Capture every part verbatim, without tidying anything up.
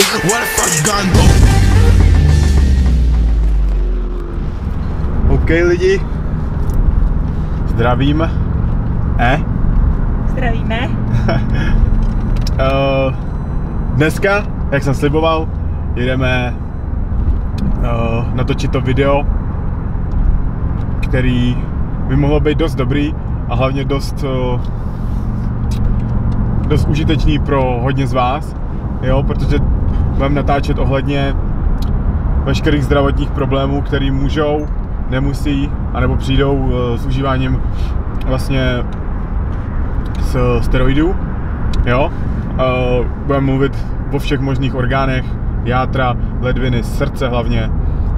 What the fuck you gonna do? OK lidi, zdravím. Eh? Zdravíme. uh, dneska, jak jsem sliboval, jedeme uh, natočit to video, který by mohlo být dost dobrý a hlavně dost, uh, dost užitečný pro hodně z vás, jo, protože budeme natáčet ohledně veškerých zdravotních problémů, který můžou, nemusí, anebo přijdou uh, s užíváním vlastně s steroidů, jo. Uh, budeme mluvit o všech možných orgánech, játra, ledviny, srdce hlavně,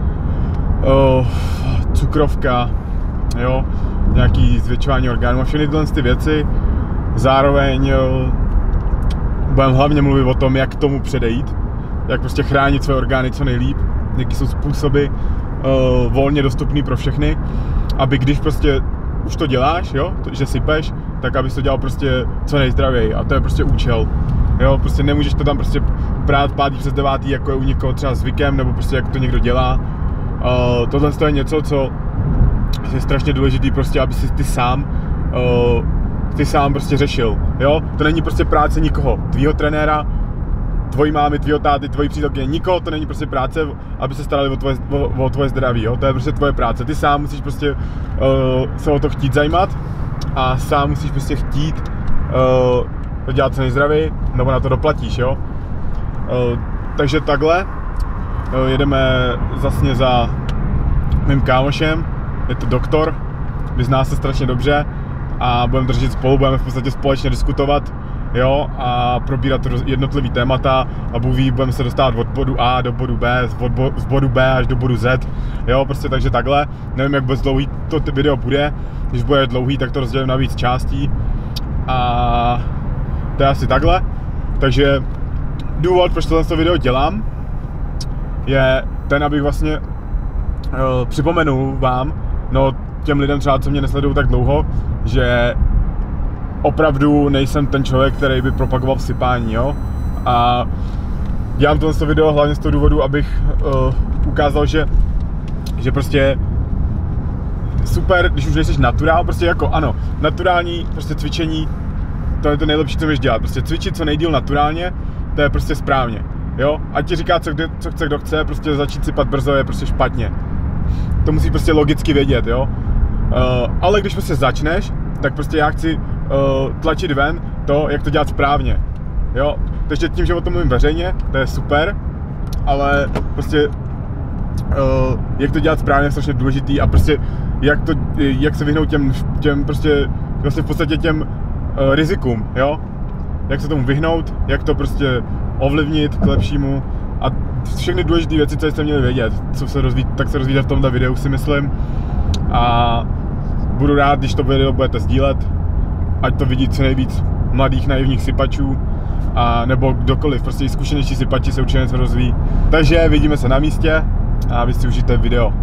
uh, cukrovka, jo, nějaký zvětšování orgánů a všechny tyhle ty věci. Zároveň uh, budeme hlavně mluvit o tom, jak tomu předejít, jak prostě chránit své orgány co nejlíp, jaký jsou způsoby uh, volně dostupný pro všechny, aby když prostě už to děláš, jo, to, že sypeš, tak abys to dělal prostě co nejzdravěji a to je prostě účel, jo, prostě nemůžeš to tam prostě prát pátý přes devátý, jako je u někoho třeba zvykem, nebo prostě jak to někdo dělá. Uh, tohle je něco, co je strašně důležitý prostě, aby si ty sám, uh, ty sám prostě řešil, jo, to není prostě práce nikoho, tvýho trenéra, tvojí mámy, tvýho táty, tvojí přítelkyně, nikoho, to není prostě práce, aby se starali o tvoje, o, o tvoje zdraví, jo? To je prostě tvoje práce, ty sám musíš prostě uh, se o to chtít zajímat a sám musíš prostě chtít uh, to dělat co nejzdravěji, nebo na to doplatíš, jo? Uh, takže takhle uh, jedeme vlastně za mým kámošem, je to doktor, vyzná se strašně dobře a budeme držet spolu, budeme v podstatě společně diskutovat, jo, a probírat jednotlivý témata a Bůh ví, budeme se dostávat od bodu A do bodu B, od bo, z bodu B až do bodu Z, jo, prostě takže takhle, nevím, jak bez dlouhý to video bude, když bude dlouhý, tak to rozdělím na víc částí a to je asi takhle, takže důvod, proč tohle video dělám, je ten, abych vlastně uh, připomenul vám, no těm lidem třeba, co mě nesledují tak dlouho, že opravdu nejsem ten člověk, který by propagoval sypání, jo? A dělám tohle video hlavně z toho důvodu, abych uh, ukázal, že, že prostě super, když už nejseš naturál, prostě jako ano, naturální prostě cvičení, to je to nejlepší, co můžeš dělat, prostě cvičit co nejdýl naturálně, to je prostě správně, jo? Ať ti říká, co, kdo, co chce, kdo chce, prostě začít sypat brzo je prostě špatně. To musíš prostě logicky vědět, jo? Uh, ale když prostě začneš, tak prostě já chci uh, tlačit ven to, jak to dělat správně, jo, takže tím, že o tom mluvím veřejně, to je super, ale prostě uh, jak to dělat správně je strašně důležitý a prostě jak to, jak se vyhnout těm, těm prostě, vlastně v podstatě těm uh, rizikům, jo, jak se tomu vyhnout, jak to prostě ovlivnit k lepšímu a všechny důležité věci, co jste měli vědět, co se rozvíjí, tak se rozvíjí v tomto videu, si myslím, a budu rád, když to video budete sdílet, ať to vidí co nejvíc mladých naivních sypačů, a nebo kdokoliv, prostě i zkušenější sypači se určitě něco rozvíjí. Takže vidíme se na místě a vy si užijte video.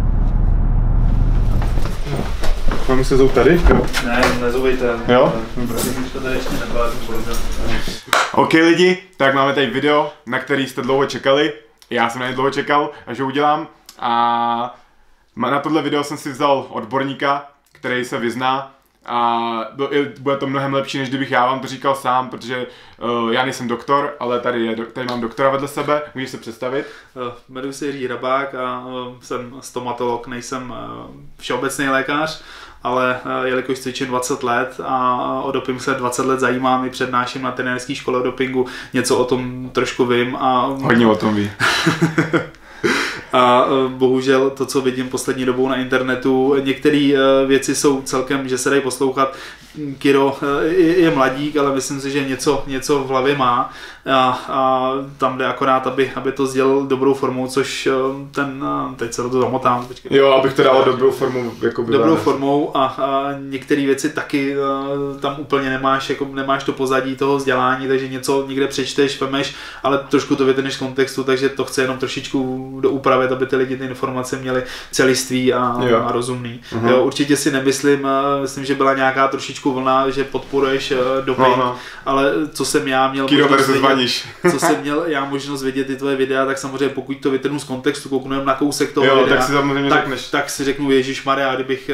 Máme se zout tady? Jo. Ne, nezouvejte. Jo? Když to tady ještě nebyla, to bude. OK lidi, tak máme tady video, na který jste dlouho čekali. Já jsem na ně dlouho čekal, až ho udělám. A na tohle video jsem si vzal odborníka, který se vyzná a bude to mnohem lepší, než kdybych já vám to říkal sám, protože uh, já nejsem doktor, ale tady, je, tady mám doktora vedle sebe, můžeš se představit? Jmenuji se Jiří Hrabák a uh, jsem stomatolog, nejsem uh, všeobecný lékař, ale uh, jelikož cvičím dvacet let a o doping se dvacet let zajímám, i přednáším na trenérské škole o dopingu, něco o tom trošku vím a... Hodně o tom ví. A bohužel to, co vidím poslední dobou na internetu, některé věci jsou celkem, že se dají poslouchat. Kiro je mladík, ale myslím si, že něco, něco v hlavě má a, a tam jde akorát, aby, aby to sdělil dobrou formou, což ten, teď se to zamotám. Počkej. Jo, abych to dal dobrou formou. Jako dobrou formou a, a některé věci taky tam úplně nemáš, jako nemáš to pozadí toho vzdělání, takže něco někde přečteš, vemeš, ale trošku to vytrhneš z kontextu, takže to chce jenom trošičku doupravit zpracovat, aby ty lidi ty informace měli celiství a, a rozumný. Uh-huh. Jo, určitě si nemyslím, myslím, že byla nějaká trošičku vlna, že podporuješ doping, uh-huh. ale co jsem já měl možnost vidět, co jsem měl já možnost vidět ty tvoje videa, tak samozřejmě pokud to vytrhnu z kontextu, kouknu na kousek toho jo, videa, tak si, tak, tak si řeknu ježišmarja, kdybych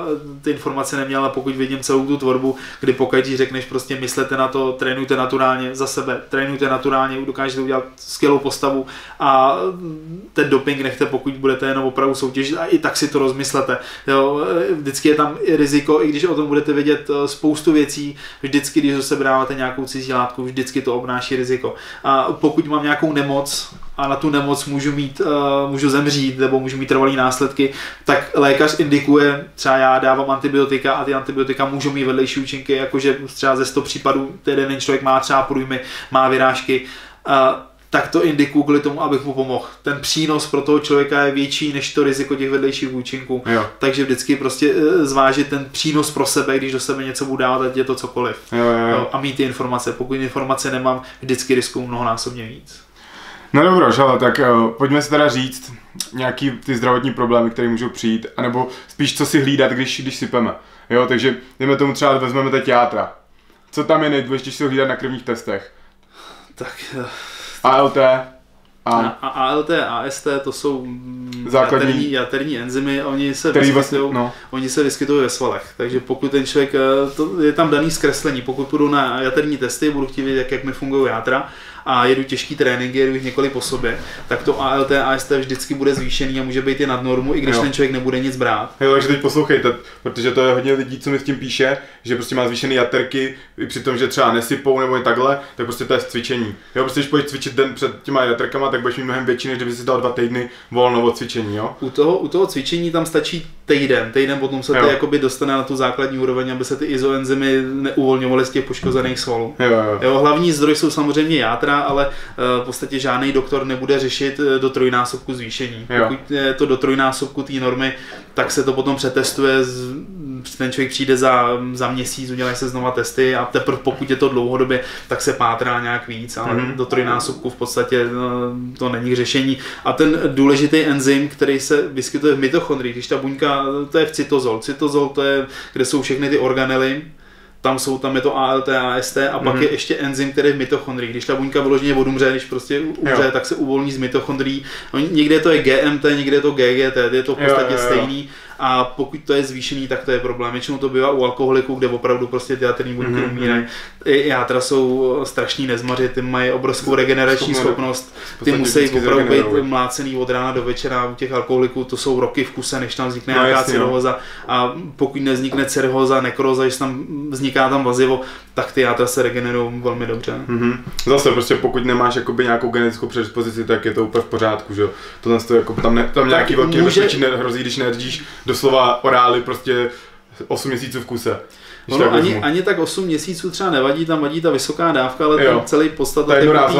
ty informace neměl, a pokud vidím celou tu tvorbu, kdy pokud řekneš prostě myslete na to, trénujte naturálně za sebe, trénujte naturálně, dokážete udělat skvělou postavu a ten doping nechte, pokud budete jenom opravdu soutěžit, a i tak si to rozmyslete. Jo, vždycky je tam i riziko, i když o tom budete vědět spoustu věcí, vždycky, když do sebe dáváte nějakou cizí látku, vždycky to obnáší riziko. A pokud mám nějakou nemoc a na tu nemoc můžu mít, uh, můžu zemřít nebo můžu mít trvalý následky, tak lékař indikuje, třeba já dávám antibiotika a ty antibiotika můžou mít vedlejší účinky, jakože třeba ze sto případů jeden člověk má třeba průjmy, má vyrážky, uh, tak to indikuju kvůli tomu, abych mu pomohl. Ten přínos pro toho člověka je větší než to riziko těch vedlejších účinků. Jo. Takže vždycky prostě zvážit ten přínos pro sebe, když do sebe něco budu dávat, ať je to cokoliv. Jo, jo, jo. A mít ty informace. Pokud informace nemám, vždycky riskuju mnohonásobně víc. No dobro, ale tak uh, pojďme si teda říct nějaký ty zdravotní problémy, které můžou přijít, anebo spíš co si hlídat, když, když sypeme. Jo, takže jdeme tomu třeba, vezmeme teď játra. Co tam je nejdůležitější hlídat na krevních testech? Tak... Uh... A L T a... A, a A L T, A S T, to jsou základní jaterní, jaterní enzymy, oni se vyskytují no. oni se vyskytují ve svalech, takže pokud ten člověk, to je tam daný zkreslení, pokud půjdu na jaterní testy, budu chtít vědět, jak, jak mi fungují játra a jedu těžký tréninky, jedu jich několik po sobě, tak to A L T, A S T vždycky bude zvýšený a může být i nad normu, i když jo. ten člověk nebude nic brát. Jo, takže teď poslouchejte, protože to je hodně lidí, co mi s tím píše, že prostě má zvýšený jaterky, i při tom, že třeba nesypou nebo takhle, tak prostě to je cvičení. Jo, prostě když půjdeš cvičit den před těma jaterkama, tak budeš mít mnohem větší, než kdyby si dal dva týdny volno od cvičení, jo? U toho, u toho cvičení tam stačí týden, týden potom se ty jakoby dostane na tu základní úroveň, aby se ty izoenzymy neuvolňovaly z těch poškozených svalů. Jo, jo. Jo, hlavní zdroj jsou samozřejmě játra, ale uh, v podstatě žádný doktor nebude řešit do trojnásobku zvýšení. Jo. Pokud je to do trojnásobku té normy, tak se to potom přetestuje, z, ten člověk přijde za, za měsíc, udělají se znova testy a teprve pokud je to dlouhodobě, tak se pátrá nějak víc, ale mm-hmm. do trojnásobku v podstatě no, to není řešení. A ten důležitý enzym, který se vyskytuje v mitochondrii, když ta buňka, to je v cytozol. Cytozol to je, kde jsou všechny ty organely, tam jsou, tam je to A L T, A S T a pak mm-hmm. je ještě enzym, který je v mitochondrii. Když ta buňka vyloženě odumře, když prostě umře, jo. tak se uvolní z mitochondrií. Někde to je G M T, někde je to G G T, je to v podstatě jo, jo, jo. stejný. A pokud to je zvýšený, tak to je problém. Většinou to bývá u alkoholiků, kde opravdu prostě ty jaterní buňky mm-hmm. umírají. Játra jsou strašní nezmaři, ty mají obrovskou regenerační schopnost. Ty musí opravdu být mlácený od rána do večera. U těch alkoholiků to jsou roky v kuse, než tam vznikne no, nějaká cirhóza. A pokud nevznikne cirhóza, nekroza, když tam vzniká tam vazivo, tak ty játra se regenerují velmi dobře. Mm-hmm. Zase prostě pokud nemáš jakoby nějakou genetickou předispozici, tak je to úplně v pořádku, že jo. To to jako tam, ne, tam nějaký velký nebezpečí nehrozí, když nejedíš doslova orály prostě osm měsíců v kuse. No, ani, ani tak osm měsíců třeba nevadí, tam vadí ta vysoká dávka, ale ten celý podstata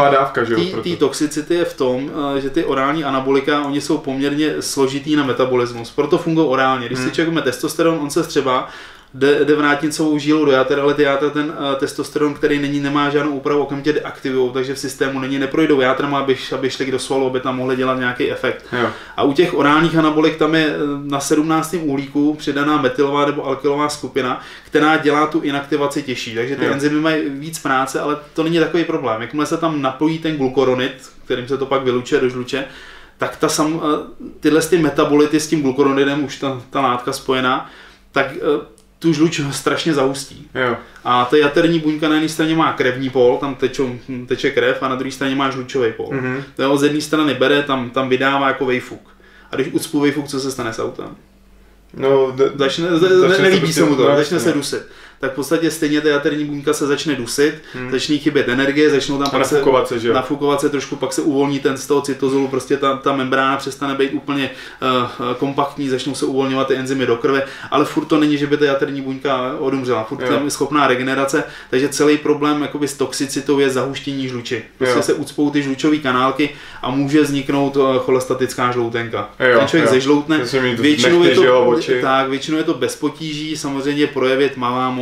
té toxicity je v tom, že ty orální anabolika, oni jsou poměrně složitý na metabolismus, proto fungují orálně. Když hmm. si člověk má testosteron, on se střeba, jde, jde vrátnicovou žílou do játer, ale ty játra ten uh, testosteron, který není, nemá žádnou úpravu, okamžitě deaktivujou, takže v systému není, neprojdou játrama, aby, aby šli do svalu, aby tam mohli dělat nějaký efekt. Jo. A u těch orálních anabolik tam je na sedmnáctém uhlíku přidaná metylová nebo alkylová skupina, která dělá tu inaktivaci těžší, takže ty jo. enzymy mají víc práce, ale to není takový problém. Jakmile se tam napojí ten glukoronid, kterým se to pak vylučuje do žluče, tak ta sam, tyhle ty metabolity s tím glukoronidem, už ta, ta látka spojená, tak tu žluč strašně zahustí. Jo. A ta jaterní buňka na jedné straně má krevní pól, tam tečou, teče krev, a na druhé straně má žlučový pól. Mm-hmm. To z jedné strany bere, tam, tam vydává jako vejfuk. A když ucpu vejfuk, co se stane s autem? No, de, začne, začne, začne nelíbí se mu to, začne se dusit. Tak v podstatě stejně ta jaterní buňka se začne dusit, hmm. začne chybět energie, začnou tam pak se, se, že? nafukovat se trošku, pak se uvolní ten z toho cytozolu, prostě ta, ta membrána přestane být úplně uh, kompaktní, začnou se uvolňovat ty enzymy do krve, ale furt to není, že by ta jaterní buňka odumřela, furt tam je schopná regenerace, takže celý problém jakoby s toxicitou je zahuštění žluči. Prostě jo. se ucpou ty žlučové kanálky a může vzniknout uh, cholestatická žloutenka. Jo, ten člověk zežloutne, většinou je, to, jo, tak, většinou je to bez potíží, samozřejmě projevit malá moc,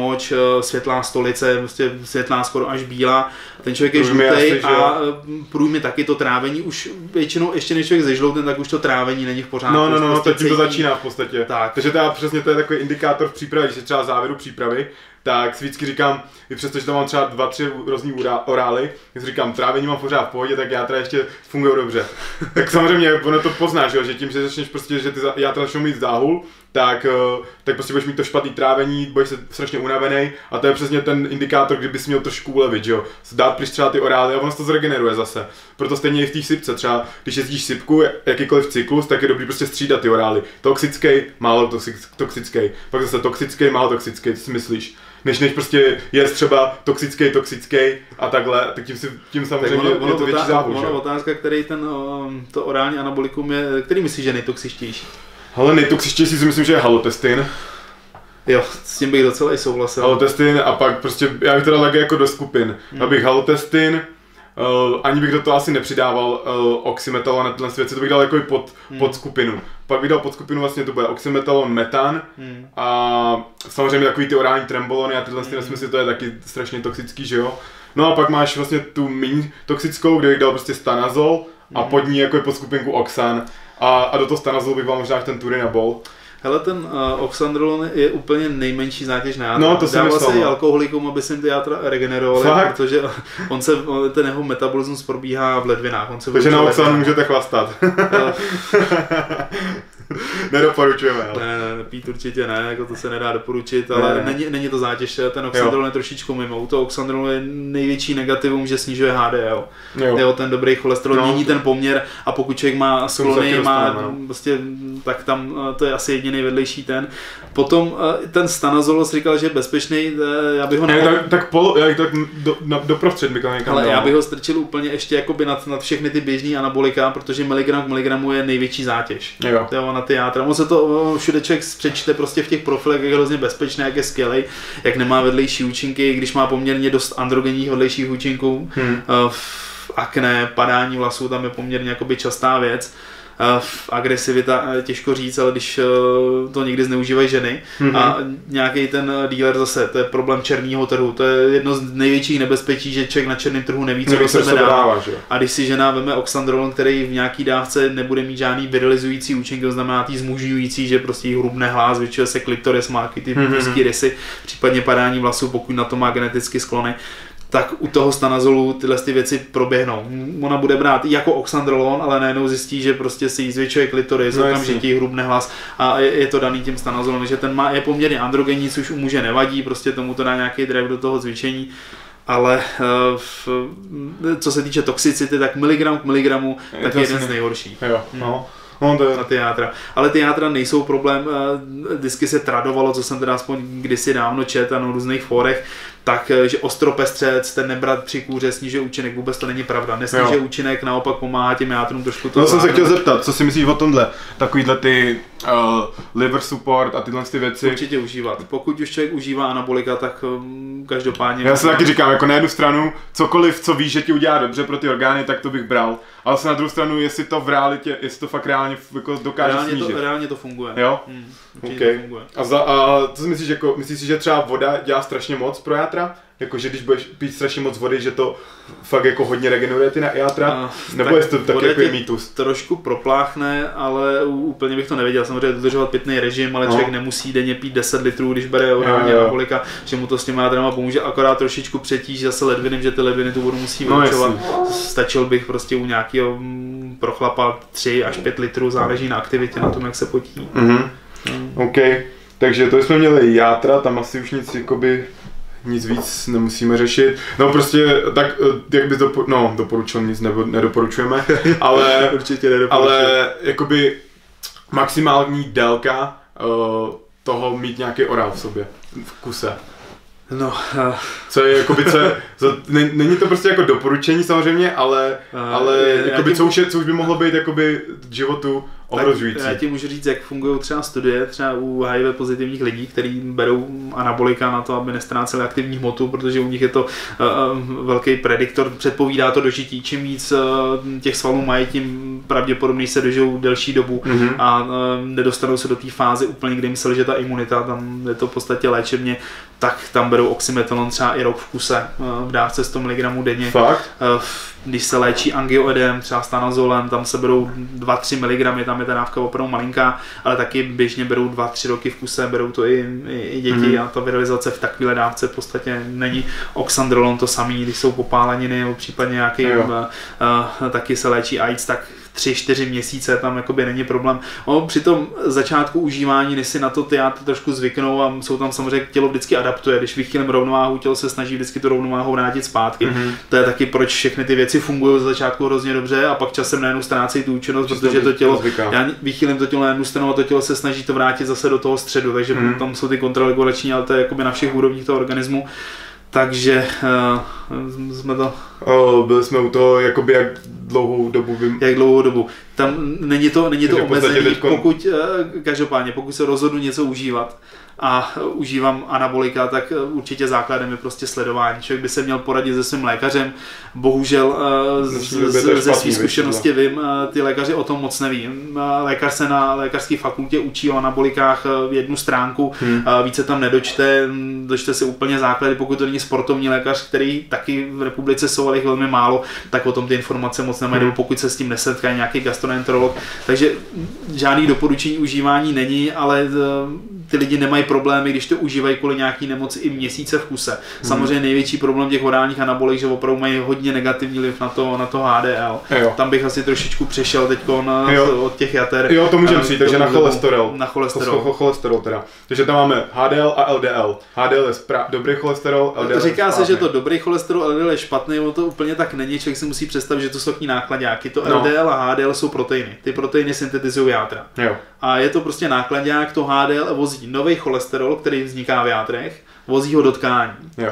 moč, světlá stolice, prostě světlá skoro až bílá. Ten člověk je žlutej a průjmy taky to trávení už většinou, ještě než člověk zežlouten, tak už to trávení není v pořádku. No, no, no, prostě to tím to začíná v podstatě. Tak. Takže to přesně to je takový indikátor v přípravě, když je třeba závěru přípravy, tak si vždycky říkám, i přesto, že tam mám třeba dva, tři různý orály, když říkám, trávení mám pořád v pohodě, tak játra ještě fungují dobře. Tak samozřejmě ono to poznáš, že tím, že začneš prostě, že ty játra začnou mít záhul, tak, tak prostě budeš mít to špatný trávení, budeš se strašně unavený a to je přesně ten indikátor, kdybys měl trošku ulevit, že jo. Dát pryč třeba ty orály a ono se to zregeneruje zase. Proto stejně i v té sypce, třeba když jezdíš sypku, jakýkoliv cyklus, tak je dobrý prostě střídat ty orály. Toxický, málo toxický, pak zase toxický, málo toxický, co si myslíš? Než než prostě je třeba toxický, toxický a takhle, tak tím, si, tím samozřejmě ono, ono je to větší záhul, že? Ono otázka, který ten, to orální anabolikum je, který myslíš, že je nejtoxičtější? Hele, nejtoxičtější si myslím, že je halotestin. Jo, s tím bych docela i souhlasil. Halotestin a pak prostě, já bych teda legl jako do skupin. Hmm. Abych halotestin, uh, ani bych do toho asi nepřidával uh, oxymetalon a tyhle věci, to bych dal jako i pod, hmm. pod skupinu. Pak bych dal pod skupinu vlastně to bude oxymetalon, metan hmm. a samozřejmě takový ty orální trembolony a tyhle hmm. nesmysly, to je taky strašně toxický, že jo. No a pak máš vlastně tu méně toxickou, kde bych dal prostě stanazol a hmm. pod ní jako je pod skupinku oxan. A, a do toho stanazolu bych vám možná ten turinabol. Hele, ten uh, oxandrolon je úplně nejmenší zátěž na játra. No, to jsem Dával se i alkoholikům, aby se jim ty játra regenerovaly, protože on se, ten jeho metabolismus probíhá v ledvinách. On se Takže na oxanu můžete chlastat. Nedoporučujeme, ale. Ne, ne, pít určitě ne, jako to se nedá doporučit, ale ne, ne. Není, není to zátěž, ten oxandrolon je trošičku mimo. U toho oxandrolonu je největší negativum, že snižuje H D L. Jo. Jo, ten dobrý cholesterol, no, mění ten poměr a pokud člověk má sklony, má no. prostě, tak tam to je asi jediný vedlejší ten. Potom ten stanazol říkal, že je bezpečný, já bych ho ne, tak, tak, polo, tak do, do, doprostřed bych někam ale já bych ho strčil úplně ještě jakoby nad, nad všechny ty běžný anabolika, protože miligram k miligramu je největší zátěž. Jo. Jo, na ty játra. On se to všude člověk přečte prostě v těch profilech, jak je hrozně bezpečné, jak je skvělej, jak nemá vedlejší účinky, když má poměrně dost androgenních vedlejších účinků. Hmm. Akné, padání vlasů, tam je poměrně jakoby častá věc. Agresivita, těžko říct, ale když to někdy zneužívají ženy mm-hmm. a nějaký ten dealer zase, to je problém černého trhu, to je jedno z největších nebezpečí, že člověk na černém trhu neví, co do sebe dává. A když si žena veme oxandrolon, který v nějaký dávce nebude mít žádný virilizující účinky, to znamená tý zmužňující, že prostě jí hrubne hlas, zvětšuje se klitoris, má ty mm-hmm. rysy, případně padání vlasů, pokud na to má geneticky sklony, tak u toho stanazolu tyhle ty věci proběhnou. Ona bude brát jako oxandrolon, ale najednou zjistí, že prostě si jí zvětšuje klitoris, no okamžitě jí hrubne hlas a je, je to daný tím stanazolem, že ten má, je poměrně androgenní, což u muže nevadí, prostě tomu to dá nějaký drive do toho cvičení. Ale v, co se týče toxicity, tak miligram k miligramu, je tak je jeden z nejhorších. Jo, no. No, to je... na ty játra. Ale ty játra nejsou problém, vždycky se tradovalo, co jsem teda aspoň kdysi dávno čet a na různých fórech, tak, že ostropestřec, ten nebrat při kůře snižuje účinek, vůbec to není pravda. Nesnižuje účinek, naopak pomáhá těm játrům trošku to. No, jsem se chtěl zeptat, co si myslíš o tomhle? Takovýhle ty uh, liver support a tyhle ty věci. Určitě užívat. Pokud už člověk užívá anabolika, tak um, každopádně... Já se taky říkám, jako na jednu stranu, cokoliv, co víš, že ti udělá dobře pro ty orgány, tak to bych bral. Ale se na druhou stranu, jestli to v realitě, jestli to fakt reálně jako dokáže reálně snížit. To, reálně to funguje. Jo? Hmm, okay. to funguje. A, za, a co si myslíš, jako, myslíš si, že třeba voda dělá strašně moc pro játra? Jako, že když budeš pít strašně moc vody, že to fakt jako hodně regeneruje ty játra? Uh, Nebo je to taky jako mýtus? Trošku propláchne, ale úplně bych to nevěděl. Samozřejmě dodržovat pitný režim, ale no. člověk nemusí denně pít deset litrů, když bere orální anabolika, že mu to s těma játrama pomůže, akorát trošičku přetíží zase ledviny, že ty ledviny tu vodu musí vylučovat. No, stačil bych prostě u nějakého prochlapa tři až pět litrů, záleží na aktivitě, na tom, jak se potí. Mm-hmm. Mm. OK, takže to jsme měli játra, tam asi už nic jakoby... Nic víc nemusíme řešit. No prostě tak, jak by to, no doporučil, nic nebo nedoporučujeme, ale určitě nedoporučujeme. Ale jakoby maximální délka uh, toho mít nějaký orál v sobě, v kuse. No, uh, co je jakoby, co je, co, ne, není to prostě jako doporučení samozřejmě, ale, uh, ale jakoby, co, už je, co už by mohlo být jakoby životu ohrožující. Já ti můžu říct, jak fungují třeba studie, třeba u H I V pozitivních lidí, kteří berou anabolika na to, aby nestráceli aktivní hmotu, protože u nich je to uh, velký prediktor, předpovídá to dožití. Čím víc uh, těch svalů mají, tím pravděpodobně se dožijou delší dobu mm-hmm. a uh, nedostanou se do té fáze úplně, kdy jim selže ta imunita, tam je to v podstatě léčebně tak tam berou oxymetalon třeba i rok v kuse v dávce sto miligramů denně. Fakt? Když se léčí angioedem, třeba stanazolem, tam se berou dva až tři miligramy, tam je ta dávka opravdu malinká, ale taky běžně berou dva až tři roky v kuse, berou to i, i, i děti mm. a ta viralizace v takovéhle dávce v podstatě není. Oxandrolon to samý, když jsou popáleniny nebo případně nějaký, uh, uh, taky se léčí AIDS, tak tři čtyři měsíce, tam jakoby není problém. O, při tom začátku užívání, než si na to tyjáty trošku zvyknou a jsou tam samozřejmě, tělo vždycky adaptuje, když vychýlím rovnováhu, tělo se snaží vždycky tu rovnováhu vrátit zpátky. Mm-hmm. To je taky, proč všechny ty věci fungují z začátku hrozně dobře a pak časem najednou ztrácejí tu účinnost, protože to tělo, já vychýlím to tělo na jednu stranu a to tělo se snaží to vrátit zase do toho středu, takže mm-hmm. tam jsou ty kontraregulační, ale to je jakoby na všech úrovních toho organismu. Takže uh, jsme to... Oh, byli jsme u toho, jakoby jak dlouhou dobu vím. Jak dlouhou dobu. Tam není to, není to omezení, teďko... pokud, uh, každopádně, pokud se rozhodnu něco užívat a užívám anabolika, tak určitě základem je prostě sledování. Člověk by se měl poradit se svým lékařem. Bohužel z, z, ze své zkušenosti vím, ty lékaři o tom moc neví. Lékař se na lékařské fakultě učí o anabolikách jednu stránku, hmm. více tam nedočte, dočte si úplně základy, pokud to není sportovní lékař, který taky v republice jsou, ale jich velmi málo, tak o tom ty informace moc nemají, hmm. pokud se s tím nesetká nějaký gastroenterolog. Takže žádný doporučení užívání není, ale ty lidi nemají problémy, když to užívají kvůli nějaký nemoci i měsíce v kuse. Hmm. Samozřejmě největší problém těch orálních anabolik, že opravdu mají hodně negativní vliv na to, na to H D L. Jo. Tam bych asi trošičku přešel teďko na, od těch jater. Jo, to můžeme přijít, takže na cholesterol. Na cholesterol. cholesterol teda. Takže tam máme H D L a L D L. H D L je spra- dobrý cholesterol, L D L Říká je se, že to dobrý cholesterol, L D L je špatný, ono to úplně tak není. Člověk si musí představit, že to jsou takové nákladáky. To no. L D L a H D L jsou proteiny. Ty proteiny syntetizují játra. Jo. A je to prostě nákladák, to H D L vozí nový cholesterol, který vzniká v játrech, vozí ho do tkání. Jo.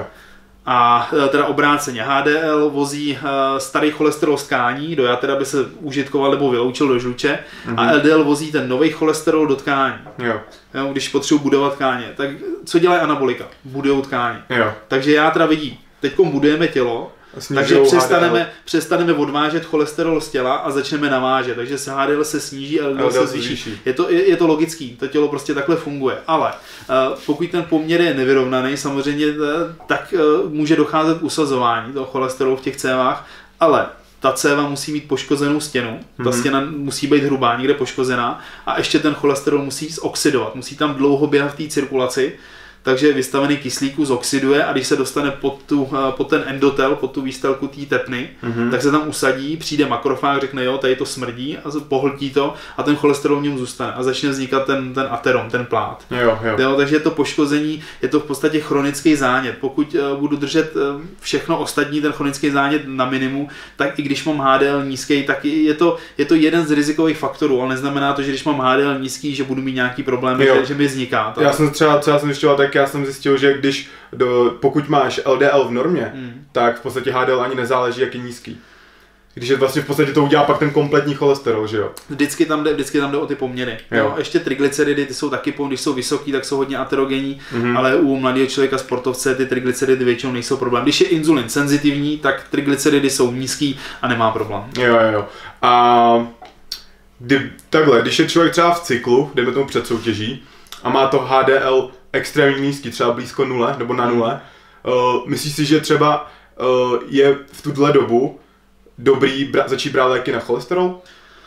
A teda obráceně, H D L vozí starý cholesterol z tkání do játer, aby se užitkoval nebo vyloučil do žluče, mm-hmm. a L D L vozí ten nový cholesterol do tkání. Jo. Jo, když potřebuji budovat tkáně. Tak co dělají anabolika? Budujou tkáně. Jo. Takže játra vidí, teď budujeme tělo, takže přestaneme, přestaneme odvážet cholesterol z těla a začneme navážet. Takže se H D L se sníží a L D L se zvýší. Je to, je, je to logický, to tělo prostě takhle funguje. Ale uh, pokud ten poměr je nevyrovnaný, samozřejmě, uh, tak uh, může docházet k usazování toho cholesterolu v těch cévách, ale ta céva musí mít poškozenou stěnu, ta mm-hmm. stěna musí být hrubá, někde poškozená a ještě ten cholesterol musí zoxidovat, musí tam dlouho běhat v té cirkulaci, takže vystavený kyslíku zoxiduje a když se dostane pod, tu, pod ten endotel, pod tu výstelku té tepny, mm-hmm. tak se tam usadí, přijde makrofág, řekne jo, tady to smrdí a pohltí to a ten cholesterol v něm zůstane a začne vznikat ten, ten aterom, ten plát. Jo, jo. Jo, takže je to poškození, je to v podstatě chronický zánět. Pokud uh, budu držet uh, všechno ostatní, ten chronický zánět na minimum, tak i když mám H D L nízký, tak je to, je to jeden z rizikových faktorů, ale neznamená to, že když mám H D L nízký, že budu mít nějaký problém, že, že mi vzniká. Já jsem třeba, třeba jsem zjišťoval, tak já jsem zjistil, že když do, pokud máš L D L v normě, hmm. tak v podstatě H D L ani nezáleží, jak je nízký. Když je vlastně v podstatě to udělá pak ten kompletní cholesterol, že jo? Vždycky tam jde, vždycky tam jde o ty poměry. Jo. Jo, ještě triglyceridy, ty jsou taky, když jsou vysoký, tak jsou hodně aterogenní, mm-hmm. ale u mladého člověka sportovce ty triglyceridy většinou nejsou problém. Když je inzulin senzitivní, tak triglyceridy jsou nízký a nemá problém. Jo, jo, jo. A kdy, takhle, když je člověk třeba v cyklu, dejme tomu před soutěží, a má to H D L extrémně nízký, třeba blízko nule, nebo na nule, uh, myslíš si, že třeba uh, je v tuhle dobu dobrý bra- začít brát léky na cholesterol?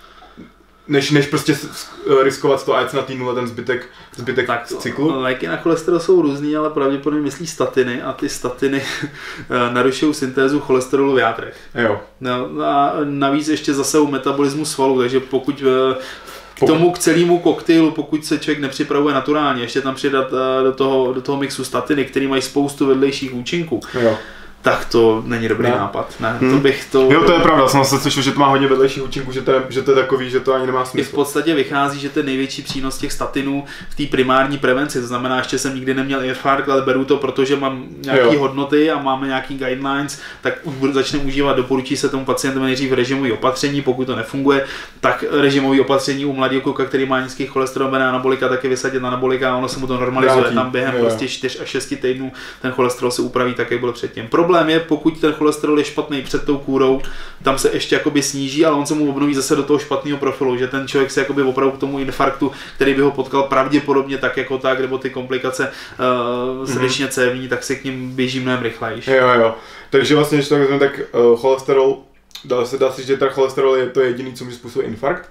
Než, než prostě riskovat to a jet na té nule ten zbytek, zbytek tak, cyklu? Léky na cholesterol jsou různý, ale pravděpodobně myslí statiny a ty statiny narušují syntézu cholesterolu v játrech. Jo. No, a navíc ještě zase u metabolismu svalů, takže pokud k tomu k celému koktejlu, pokud se člověk nepřipravuje naturálně, ještě tam přidat do toho, do toho mixu statiny, který mají spoustu vedlejších účinků, jo. tak to není dobrý ne. nápad. Ne, hmm. to bych to... Jo, to je pravda, jsem se slyšel, že to má hodně vedlejších účinků, že to, je, že to je takový, že to ani nemá smysl. I v podstatě vychází, že ten největší přínos těch statinů v té primární prevenci, to znamená, ještě jsem nikdy neměl infarkt, ale beru to, protože mám nějaké hodnoty a máme nějaký guidelines, tak začnu užívat, doporučí se tomu pacientovi nejdřív režimový opatření, pokud to nefunguje, tak režimový opatření u mladého kluka, který má nízký cholesterol, bere anabolika, taky vysadit anabolika a ono se mu to normalizuje. Tam během jo. prostě čtyři až šest týdnů ten cholesterol se upraví tak, jak byl předtím. Problém problém je, pokud ten cholesterol je špatný před tou kůrou, tam se ještě jakoby sníží, ale on se mu obnoví zase do toho špatného profilu, že ten člověk se jakoby opravdu k tomu infarktu, který by ho potkal pravděpodobně tak jako tak, nebo ty komplikace uh, srdečně mm-hmm. cévní, tak se k ním běží mnohem rychleji. Jo, jo. Takže vlastně, když to vezmeme, tak uh, cholesterol, dá se dá si, že ten cholesterol je to jediný, co může způsobit infarkt?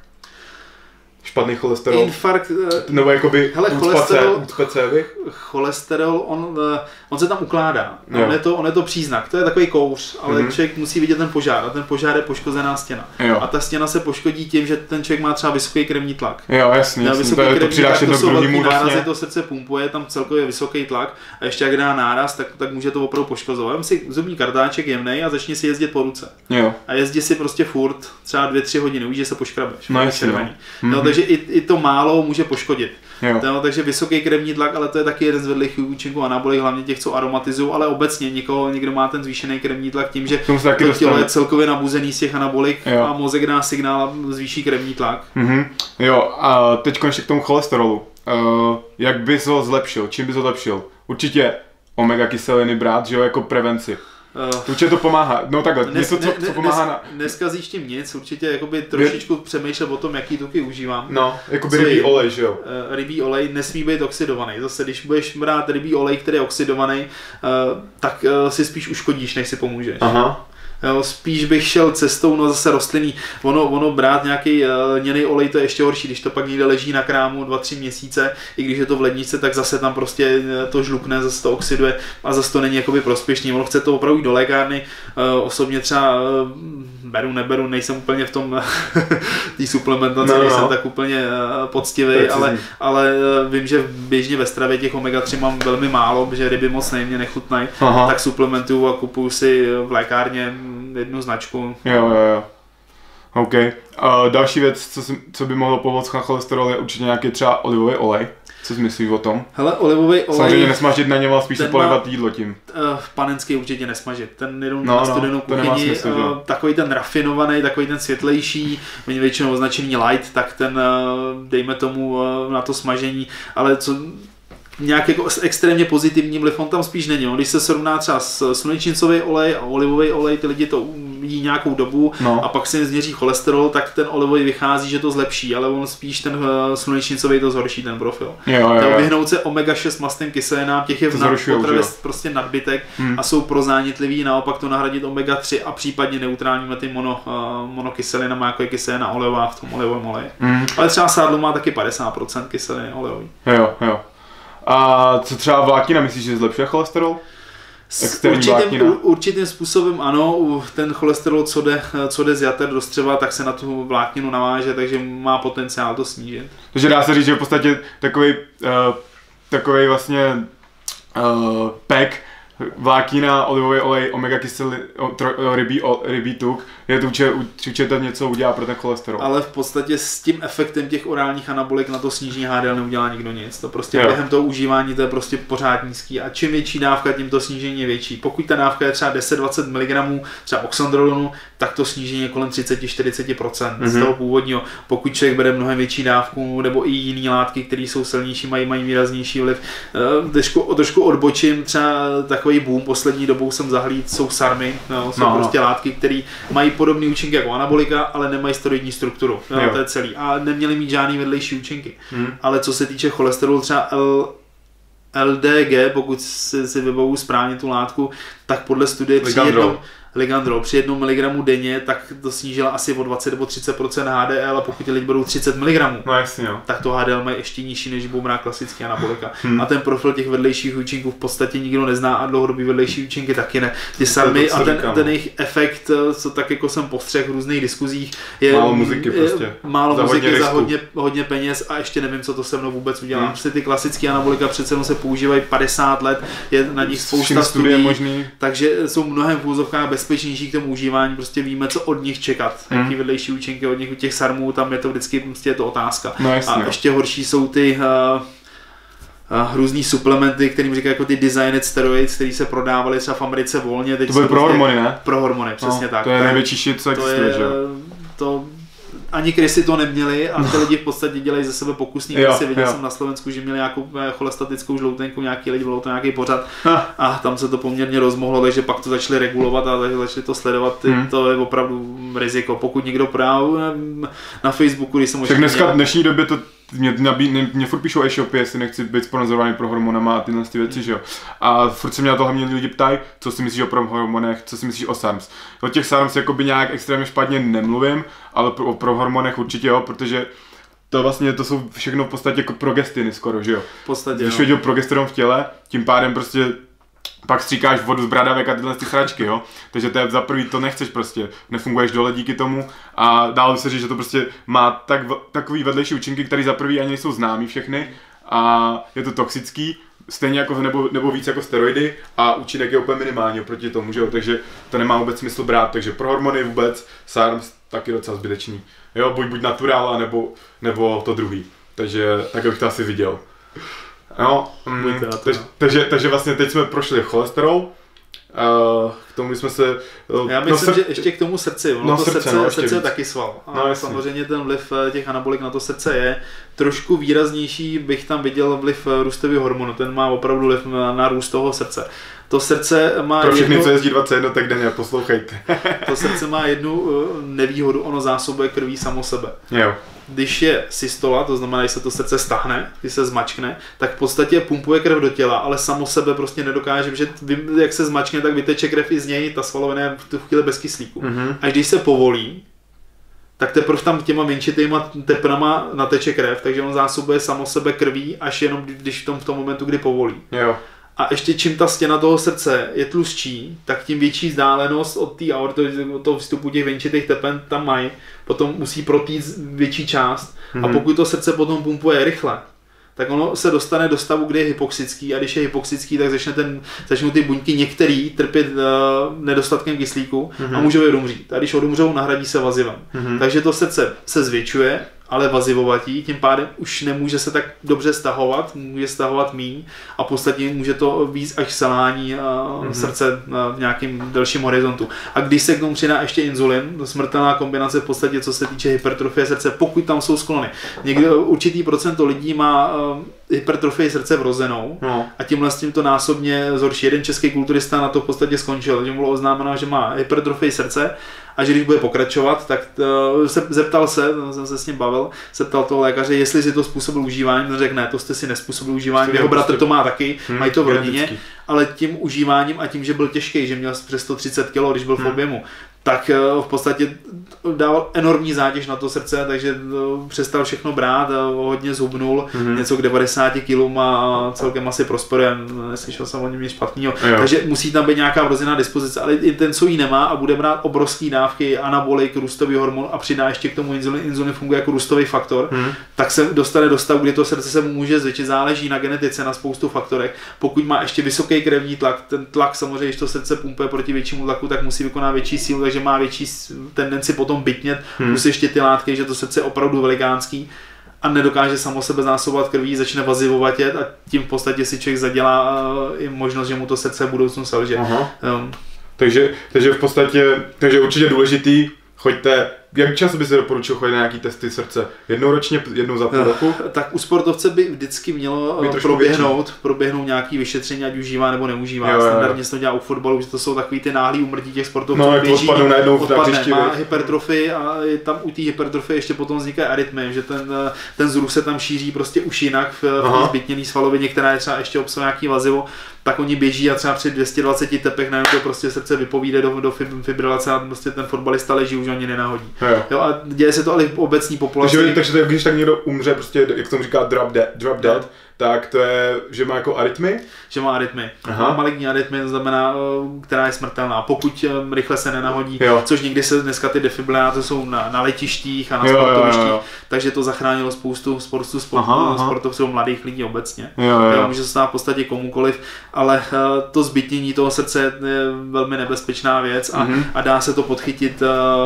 Špatný cholesterol? Infarkt, nebo jakoby hele, cholesterol, cévy? Cholesterol, on, on se tam ukládá. On je, to, on je to příznak, to je takový kouř, ale mm-hmm. člověk musí vidět ten požár a ten požár je poškozená stěna. Jo. A ta stěna se poškodí tím, že ten člověk má třeba vysoký krevní tlak. Jo, jasně, jasně. Vysoký to, je, krevní to přidáš tlak, to jsou velký nárazy, vlastně. To srdce pumpuje, tam celkově vysoký tlak a ještě jak dá náraz, tak, tak může to opravdu poškozovat. Vem si zubní kartáček jemnej a začni si jezdit po ruce. Jo. A jezdí si prostě furt třeba dvě tři hodiny, uvidíš, že se poškrabeš. No, jasně, no. No, takže i, i to málo může poškodit. Jo. No, takže vysoký krevní tlak, ale to je taky jeden z vedlejších účinků anabolik, hlavně těch, co aromatizují, ale obecně někoho, někdo má ten zvýšený krevní tlak tím, že to tělo je celkově nabuzený z těch anabolik jo. a mozek dá signál a zvýší krevní tlak. Mm-hmm. Jo, a teď konečně k tomu cholesterolu. Uh, jak bys ho zlepšil? Čím bys ho zlepšil? Určitě omega kyseliny brát, že jo, jako prevenci. Uh, určitě to pomáhá, no takhle, dnes, něco, co, co pomáhá dnes, na... Neskazíš tím nic, určitě jakoby trošičku je... přemýšlel o tom, jaký tuky užívám. No, jakoby rybí olej, že jo? Uh, rybí olej nesmí být oxidovaný, zase když budeš brát rybí olej, který je oxidovaný, uh, tak uh, si spíš uškodíš, než si pomůžeš. Aha. Jo, spíš bych šel cestou, no zase rostlinný, ono, ono brát nějaký uh, lněný olej, to je ještě horší, když to pak někde leží na krámu dva tři měsíce, i když je to v lednici, tak zase tam prostě to žlukne, zase to oxiduje a zase to není jakoby prospěšný, ono chce to opravdu do lékárny, uh, osobně třeba uh, beru, neberu, nejsem úplně v tom tý suplementaci, no, nejsem no. tak úplně uh, poctivý, ale, ale uh, vím, že běžně ve stravě těch omega tři mám velmi málo, protože ryby moc nejmě nechutnají, tak suplementuju a kupuju si v lékárně jednu značku. Jo, jo, jo. OK. Uh, další věc, co, si, co by mohlo pomoct na cholesterol, je určitě nějaký třeba olivový olej. Co si myslíš o tom? Hele, olivový olej... Samozřejmě nesmažit na něm, ale spíš si polivat má, jídlo tím. Uh, panenský určitě nesmažit. Ten jenom no, na studenou no, kuchyni, smysl, uh, takový ten rafinovaný, takový ten světlejší, oni většinou označený light, tak ten uh, dejme tomu uh, na to smažení, ale co... nějak jako extrémně pozitivní vliv, on tam spíš není. On, když se srovná třeba s slunečnicový olej a olivový olej, ty lidi to jí nějakou dobu no. a pak si změří cholesterol, tak ten olivový vychází, že to zlepší, ale on spíš ten slunečnicový to zhorší ten profil. Jo, jo, jo. Vyhnout se omega šest mastným kyselinám, těch je v potravě prostě nadbytek hmm. a jsou prozánětlivý, naopak to nahradit omega tři a případně neutrálními ty mono, uh, monokyselinama, jako je kyselina olejová v tom olivovém oleji. Hmm. Ale třeba sádlo má taky padesát procent kyseliny olejový. Jo, jo. A co třeba vláknina, myslíš, že zlepšuje cholesterol? Určitým, určitým způsobem ano, ten cholesterol, co jde, co jde z jater do střeva, tak se na tu vlákninu naváže, takže má potenciál to snížit. Takže dá se říct, že v podstatě takový, uh, takový vlastně uh, pack, vláknina, olivový olej, omega kyseliny, rybí, rybí tuk, je to určitě něco udělá pro ten cholesterol. Ale v podstatě s tím efektem těch orálních anabolik na to snížení H D L neudělá nikdo nic. To prostě jo. během toho užívání to je prostě pořád nízký a čím větší dávka, tím to snížení je větší. Pokud ta dávka je třeba deset dvacet miligramů třeba oxandrolonu, tak to snížení je kolem třicet až čtyřicet procent mm-hmm. z toho původního. Pokud člověk bere mnohem větší dávku nebo i jiné látky, které jsou silnější, mají, mají výraznější vliv. Trošku, trošku odbočím, třeba takový boom poslední dobou jsem zahlídl, jsou sarmy, no, jsou no, prostě no. látky, které mají podobné účinky jako anabolika, ale nemají steroidní strukturu. Jo, to je celý. A neměly mít žádný vedlejší účinky. Hmm. Ale co se týče cholesterolu, třeba L, L D G, pokud si, si vybavu správně tu látku, tak podle studie při jednom, Ligandrol při jednom miligramu denně, tak to snížila asi o dvacet nebo třicet procent H D L a pokud ty lidi berou třicet miligramů, no, jasně, jo. tak to H D L mají ještě nižší než budou brát klasický anabolika. Hmm. A ten profil těch vedlejších účinků v podstatě nikdo nezná a dlouhodobý vedlejší účinky taky ne. Ty sarmy a ten, ten jejich efekt, co tak jako jsem postřeh v různých diskuzích, je málo muziky prostě. Je, málo za muziky hodně za hodně, hodně peněz a ještě nevím, co to se mnou vůbec udělá. Hmm. Prostě ty klasické anabolika přece jenom se používají padesát let, je na nich spousta studií, možný. Takže jsou mnohem v úzovkách bezpečnější k tomu užívání, prostě víme, co od nich čekat. Hmm. Jaký vedlejší účinky od nich, u těch sarmů, tam je to vždycky prostě je to otázka. No, jasně, a ještě horší jsou ty uh, uh, různý suplementy, kterým říkají jako ty designed steroids, které se prodávaly třeba v Americe volně. Teď to byly pro hormony, ne? Pro hormony, přesně no, tak. To je největší shit, co existuje, že jo? To, ani krysy to neměli a ty lidi v podstatě dělají ze sebe pokusný krysy. Viděl jo. jsem na Slovensku, že měli nějakou cholestatickou žloutenku, nějaký lidi, bylo to nějaký pořad a tam se to poměrně rozmohlo, takže pak to začali regulovat a začali to sledovat. Hmm. To je opravdu riziko. Pokud někdo právě na Facebooku, když jsem možná... dneska v dnešní době to Mě, mě, mě furt píšou e-shopy, jestli nechci být sponzorovaný pro hormonama a tyhle ty věci, že jo. A furt se mě na to hlavně lidi ptají, co si myslíš o pro hormonech, co si myslíš o SARMs. O těch SARMs jakoby nějak extrémně špatně nemluvím, ale pro, pro hormonech určitě jo, protože to vlastně to jsou všechno v podstatě jako progestiny skoro, že jo. V podstatě Když věděl progesteron v těle, tím pádem prostě pak stříkáš vodu z bradavek a tyhle ty sračky, jo. Takže to je za prvý, to nechceš prostě, nefunguješ dole díky tomu a dál se říct, že to prostě má tak, takový vedlejší účinky, které za prvý ani nejsou známý všechny a je to toxický, stejně jako nebo, nebo víc jako steroidy a účinek je úplně minimální oproti tomu, že jo, takže to nemá vůbec smysl brát, takže pro hormony vůbec SARMs taky docela zbytečný, jo, buď buď natural, nebo, nebo to druhý, takže tak bych to asi viděl. No, mm, takže, takže, takže vlastně teď jsme prošli cholesterol, uh, k tomu jsme se... Uh, Já myslím, no, že ještě k tomu srdci, ono no, to srdce, srdce, no, srdce je taky sval. A no, samozřejmě ten vliv těch anabolik na to srdce je trošku výraznější, bych tam viděl vliv růstového hormonu, ten má opravdu vliv na růst toho srdce. To srdce má Pro všechny, jednu... co jezdí dvacet jedna, tak denně, poslouchejte. To srdce má jednu nevýhodu, ono zásobuje krví samo sebe. Jo. Když je systola, to znamená, když se to srdce stahne, když se zmačkne, tak v podstatě pumpuje krev do těla, ale samo sebe prostě nedokáže, že jak se zmačkne, tak vyteče krev i z něj, ta svalovina je v tu chvíli bez kyslíku. Mm-hmm. A když se povolí, tak teprve tam těma vinčitýma tepnama nateče krev, takže on zásobuje samo sebe krví, až jenom když v tom, v tom momentu, kdy povolí. Jo. A ještě čím ta stěna toho srdce je tlustší, tak tím větší vzdálenost od té aorty, od toho vstupu těch venčitých tepen tam mají, potom musí protít větší část. Mm-hmm. A pokud to srdce potom pumpuje rychle, tak ono se dostane do stavu, kdy je hypoxický a když je hypoxický, tak začne ten, začnou ty buňky některý trpět uh, nedostatkem kyslíku mm-hmm. a můžou je odumřít. A když odumřou, nahradí se vazivem. Mm-hmm. Takže to srdce se zvětšuje, ale vazivovatí, tím pádem už nemůže se tak dobře stahovat, může stahovat míň a podstatně může to víc až selhání uh, mm-hmm. srdce uh, v nějakém delším horizontu. A když se k tomu přidá ještě inzulin, to smrtelná kombinace v podstatě, co se týče hypertrofie srdce, pokud tam jsou sklony. Někdy určitý procento lidí má uh, hypertrofii srdce vrozenou no. a tímhle s tím to násobně zhorší. Jeden český kulturista na to v podstatě skončil, že mu bylo oznámeno, že má hypertrofii srdce a že když bude pokračovat, tak to, se zeptal se, jsem se s ním bavil, se ptal toho lékaře, jestli si to způsobil užívání, on řekl ne, to jste si nezpůsobil užívání, jeho bratr to má taky, hmm, mají to v rodině, ale tím užíváním a tím, že byl těžký, že měl přes sto třicet kilo, když byl v objemu, tak v podstatě dával enormní zátěž na to srdce, takže přestal všechno brát, hodně zhubnul, mm-hmm. něco k devadesáti kilům a celkem asi prosperuje, neslyšel jsem o něm nic špatného. Takže musí tam být nějaká vrozená dispozice, ale i ten, co jí nemá a bude brát obrovské dávky anabolik, růstový hormon a přidá ještě k tomu inzulin, inzulin funguje jako růstový faktor, mm-hmm. tak se dostane do stavu, kdy to srdce se může zvětšit, záleží na genetice, na spoustu faktorech. Pokud má ještě vysoký krevní tlak, ten tlak samozřejmě, když to srdce pumpuje proti většímu tlaku, tak musí vykonat větší sílu, takže má větší tendenci potom bytnět, hmm. plus ještě ty látky, že to srdce je opravdu velikánský a nedokáže samo sebe zásobovat krví, začne vazivovatět a tím v podstatě si člověk zadělá i možnost, že mu to srdce v budoucnu selže. Um. Takže, takže v podstatě, takže určitě důležitý, choďte, jak často by se doporučil chodit na nějaký testy srdce? Jednou ročně, jednou za půl roku? Tak u sportovce by vždycky mělo proběhnout, proběhnout nějaký vyšetření, ať užívá nebo neužívá. Jo, standardně se to dělá u fotbalu, že to jsou takový ty náhlý úmrtí těch sportovců. No, jak odpadnou najednou v hřišti. Má hypertrofii a tam u té hypertrofie ještě potom vznikají arytmie, že ten, ten vzruch se tam šíří prostě už jinak v, v té zbytněné svalovině, která je třeba ještě obsahuje nějaký vazivo, tak oni běží a třeba při dvě stě dvaceti tepech najednou to prostě srdce vypovíde do, do fibrilace a prostě ten fotbalista leží, už ani nenahodí. Jo. Jo, a děje se to ale v obecní populaci. Takže, takže když tak někdo umře, prostě, jak tomu říká drop dead, drop dead no. tak to je, že má jako arytmy? Že má arytmy. Má maligní arytmy, to znamená, která je smrtelná. Pokud rychle se nenahodí, jo. což někdy se dneska ty defibrilátory jsou na, na letištích a na jo, sportovištích, jo, jo. takže to zachránilo spoustu sportu, sport, sportovců, mladých lidí obecně. Jo, jo, jo. Může se stát v podstatě komukoliv, ale to zbytnění toho srdce je velmi nebezpečná věc a, mm-hmm. a dá se to podchytit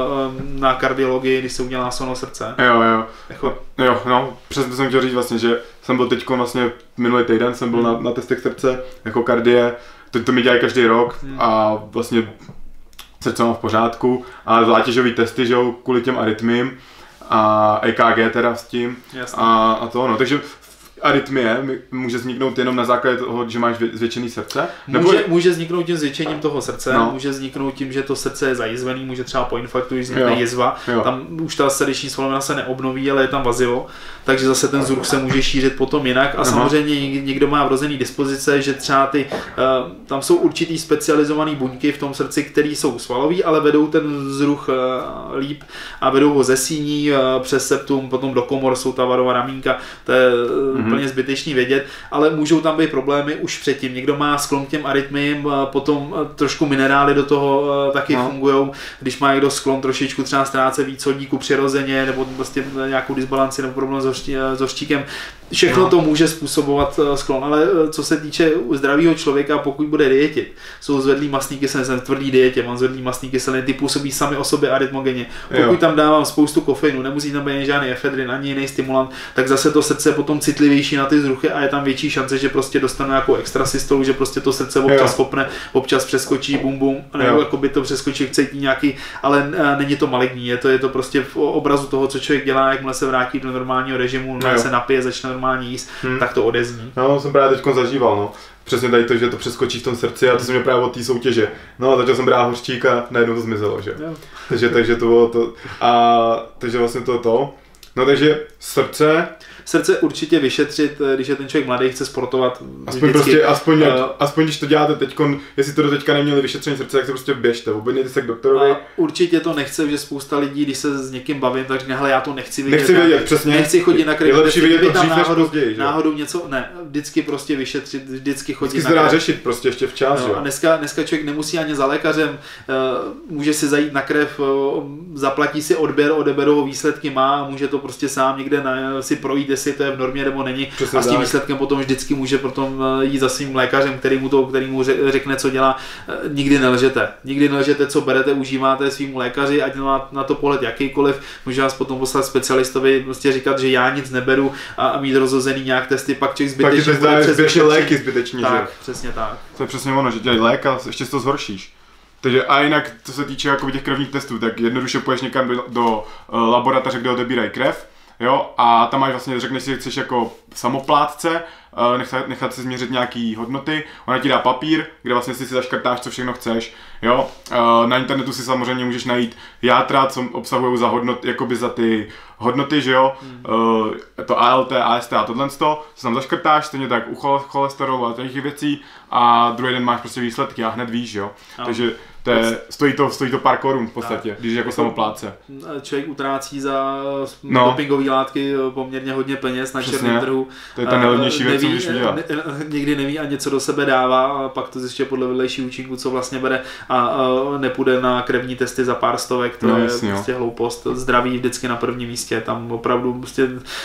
na kardiologii, když se udělá sono srdce. Jo, jo. Jako... Jo, no, přesně jsem chtěl říct vlastně, že jsem byl teď vlastně minulý týden, jsem byl mm. na, na testech srdce, jako kardie, to, to mi dělají každý rok mm. a vlastně srdce mám v pořádku a zátěžový testy, že jo, kvůli těm arytmím a E K G teda s tím a, a to no, takže arytmie může vzniknout jenom na základě toho, že máš zvětšený srdce? Nebo... Může, může vzniknout tím zvětšením toho srdce, no. může vzniknout tím, že to srdce je zajizvený, může třeba po infarktu, když vznikne jizva, jo. Tam už ta srdeční svalovina se neobnoví, ale je tam vazivo, takže zase ten vzruch se může šířit potom jinak a Aha. samozřejmě někdo má vrozený dispozice, že třeba ty, uh, tam jsou určitý specializované buňky v tom srdci, které jsou svalový, ale vedou ten vzruch uh, líp a vedou ho ze síní uh, přes septum, potom do komor jsou ta varová ramínka, to je uh, úplně zbytečný vědět, ale můžou tam být problémy už předtím. Někdo má sklon k těm arytmiím, potom trošku minerály do toho taky no. fungujou. Když má někdo sklon trošičku třeba ztrácet víc sodíku přirozeně, nebo prostě nějakou disbalanci nebo problém s hořčíkem, všechno no. to může způsobovat sklon, ale co se týče zdravého člověka, pokud bude dietit, jsou zvedlý mastný kyseliny, jsem v tvrdý dietě, mám zvedlý mastný kyseliny, ty působí sami o sobě arytmogenně. Pokud jo. tam dávám spoustu kofeinu, nemusí tam být žádný efedrin ani jiný stimulant, tak zase to srdce je potom citlivější na ty vzruchy a je tam větší šance, že prostě dostanu nějakou extrasystolu, že prostě to srdce občas kopne, občas přeskočí bum bum, nebo jako by to přeskočí, cítí nějaký, ale není to maligní, je to, je to prostě v obrazu toho, co člověk dělá, jakmile se vrátí do normálního režimu, se napije, začne normálně jíst, hmm. tak to odezní. No, jsem právě teď zažíval, no. Přesně tady to, že to přeskočí v tom srdci a to jsem měl právě od té soutěže. No a začal jsem brát hořčík a najednou to zmizelo, že? Jo. Takže, takže to bylo to. A takže vlastně to to. No takže srdce. Srdce určitě vyšetřit, když je ten člověk mladý, chce sportovat. Aspoň vždycky, prostě, aspoň, uh, aspoň když to děláte teďkon, jestli to do teďka neměli vyšetření srdce, tak se prostě běžte, objednejte se k doktorovi. Určitě to nechce, že spousta lidí, když se s někým bavím, tak říká, hele, já to nechci vidět. Nechci vidět, přesně. Nechci chodit na krevní. Je lepší vidět to dřív než později, že? Náhodou něco, ne, vždycky prostě vyšetřit, vždycky chodit vždycky na krev. Řešit prostě ještě včas, no, jo. A dneska, dneska člověk nemusí ani za lékařem, může si zajít na krev, zaplatí si odběr, odeberou ho výsledky má, může to prostě sám někde na, si projít, jestli to je v normě nebo není. Přesně a s tím tak. Výsledkem potom vždycky může potom jít za svým lékařem, který mu to, který mu řekne, co dělá. Nikdy nelžete. Nikdy nelžete, co berete, užíváte svým lékaři, ať má na to pohled jakýkoliv. Může vás potom poslat specialistovi, prostě říkat, že já nic neberu a, a mít rozhozený nějak testy, pak člověk zbytečně bude přes zbytečně léky zbytečně, tak, že? Přesně tak. To je přesně ono, že dělají lék a ještě si to zhoršíš. Takže a jinak, co se týče jako těch krevních testů, tak jednoduše půjdeš někam do, do uh, laboratoře, kde odebírají krev. Jo, a tam máš vlastně, řekneš si, že chceš jako samoplátce, nechat, nechat si změřit nějaký hodnoty, ona ti dá papír, kde vlastně si si zaškrtáš, co všechno chceš, jo. Na internetu si samozřejmě můžeš najít játra, co obsahují za hodnoty, jakoby za ty hodnoty, že jo, mm. to A L T, A S T a tohle to, se tam zaškrtáš, stejně tak u cholesterolu a těch věcí a druhý den máš prostě výsledky a hned víš, jo. No. Takže to je, stojí, to, stojí to pár korun v podstatě, tak. Když jako samoplátce. Člověk utrácí za no. dopingové látky poměrně hodně peněz na černém trhu. To je ta nejlevnější věc, co můžeš udělat. Ne, nikdy neví ani co do sebe dává a pak to zjistí podle vedlejší účinku, co vlastně bere a, a nepůjde na krevní testy za pár stovek, to no, je jasný, prostě jo. hloupost. Zdraví vždycky na prvním místě, tam opravdu prostě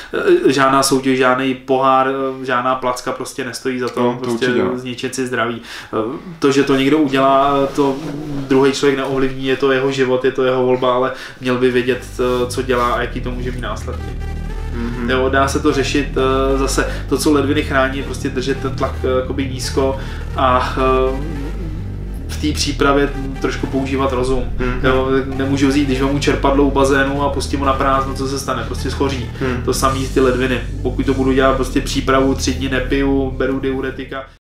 žádná soutěž, žádný pohár, žádná placka prostě nestojí za to, no, to prostě zničit si zdraví. To, že to někdo udělá, to druhý člověk neovlivní, je to jeho život, je to jeho volba, ale měl by vědět, co dělá a jaký to může mít následky. Mm-hmm. Jo, dá se to řešit, zase to, co ledviny chrání, je prostě držet ten tlak jakoby nízko a v té přípravě trošku používat rozum. Mm-hmm. Jo, nemůžu vzít, když mu čerpadlo u bazénu a pustím ho na prázdno, co se stane, prostě schoří. Mm. To samý ty ledviny. Pokud to budu dělat prostě přípravu, tři dny nepiju, beru diuretika.